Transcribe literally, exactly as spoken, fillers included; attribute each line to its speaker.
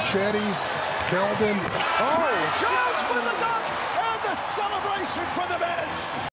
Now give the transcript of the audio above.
Speaker 1: Chetty, Keldon.
Speaker 2: Oh! Tre Jones with the dunk and the celebration for the Mets.